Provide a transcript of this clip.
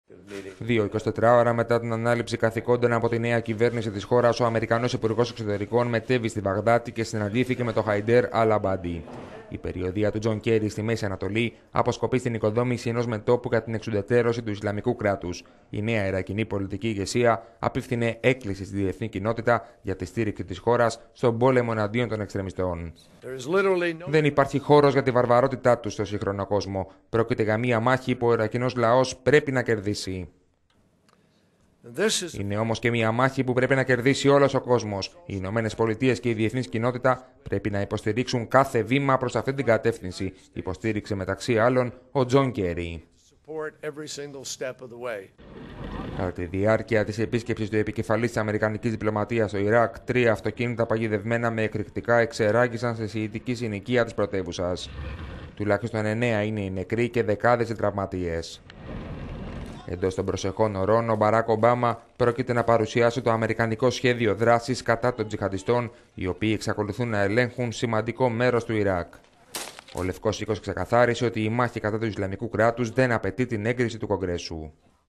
2 24 ώρα μετά την ανάληψη καθηκόντων από τη νέα κυβέρνηση της χώρας, ο Αμερικανός Υπουργός Εξωτερικών μετέβη στη Βαγδάτη και συναντήθηκε με τον Χαϊντέρ Αλ-Αμπάντι. Η περιοδεία του Τζον Κέρι στη Μέση Ανατολή αποσκοπεί στην οικοδόμηση ενός μετώπου για την εξουδετερώση του Ισλαμικού κράτους. Η νέα Ιρακινή πολιτική ηγεσία απίφθινε έκκληση στη διεθνή κοινότητα για τη στήριξη της χώρας στον πόλεμο εναντίον των εξτρεμιστών. Δεν υπάρχει χώρος για τη βαρβαρότητά του στο σύγχρονο κόσμο. Πρόκειται για μία μάχη που ο Ιρακινός λαός πρέπει να κερδίσει. Είναι όμως και μια μάχη που πρέπει να κερδίσει όλος ο κόσμος. Οι Ηνωμένες Πολιτείες και η διεθνής κοινότητα πρέπει να υποστηρίξουν κάθε βήμα προς αυτή την κατεύθυνση, υποστήριξε μεταξύ άλλων ο Τζον Κέρι. Κατά τη διάρκεια της επίσκεψης του επικεφαλής της Αμερικανικής διπλωματίας στο Ιράκ, 3 αυτοκίνητα παγιδευμένα με εκρηκτικά εξεράγησαν σε σιητική συνοικία της πρωτεύουσας. Τουλάχιστον 9 είναι οι νεκροί και δεκάδες οι τραυματίες. Εντός των προσεχών ωρών, ο Μπαράκ Ομπάμα πρόκειται να παρουσιάσει το αμερικανικό σχέδιο δράσης κατά των τζιχαντιστών, οι οποίοι εξακολουθούν να ελέγχουν σημαντικό μέρος του Ιράκ. Ο Λευκός Οίκος ξεκαθάρισε ότι η μάχη κατά του Ισλαμικού κράτους δεν απαιτεί την έγκριση του Κογκρέσου.